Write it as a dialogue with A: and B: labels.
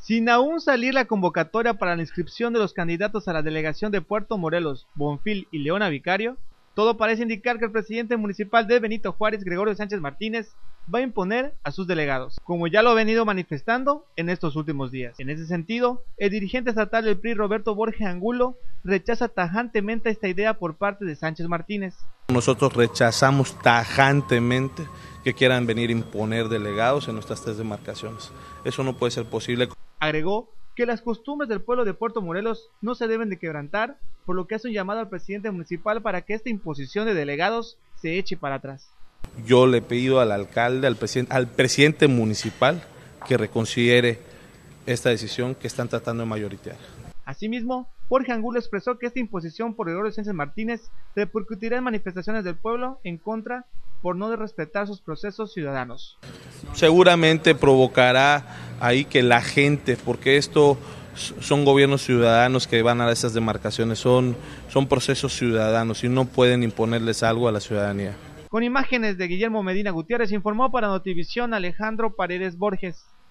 A: Sin aún salir la convocatoria para la inscripción de los candidatos a la delegación de Puerto Morelos, Bonfil y Leona Vicario, todo parece indicar que el presidente municipal de Benito Juárez, Gregorio Sánchez Martínez, va a imponer a sus delegados, como ya lo ha venido manifestando en estos últimos días. En ese sentido, el dirigente estatal del PRI, Roberto Borges Angulo, rechaza tajantemente esta idea por parte de Sánchez Martínez.
B: Nosotros rechazamos tajantemente que quieran venir a imponer delegados en nuestras 3 demarcaciones. Eso no puede ser posible.
A: Agregó que las costumbres del pueblo de Puerto Morelos no se deben de quebrantar, por lo que hace un llamado al presidente municipal para que esta imposición de delegados se eche para atrás.
B: Yo le he pedido al alcalde, al presidente municipal, que reconsidere esta decisión que están tratando de mayoritear.
A: Asimismo, Jorge Angulo expresó que esta imposición por Gregorio Sánchez Martínez repercutirá en manifestaciones del pueblo en contra por no respetar sus procesos ciudadanos.
B: Seguramente provocará ahí que la gente, porque esto son gobiernos ciudadanos que van a esas demarcaciones, son procesos ciudadanos y no pueden imponerles algo a la ciudadanía.
A: Con imágenes de Guillermo Medina Gutiérrez, informó para Notivisión Alejandro Paredes Borges.